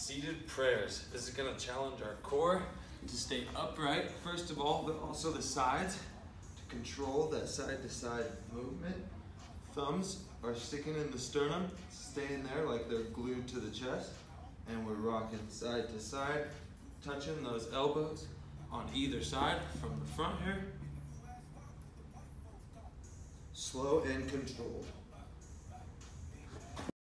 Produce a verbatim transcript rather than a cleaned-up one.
Seated prayers. This is gonna challenge our core to stay upright, first of all, but also the sides to control that side to side movement. Thumbs are sticking in the sternum, staying there like they're glued to the chest, and we're rocking side to side, touching those elbows on either side from the front here. Slow and controlled.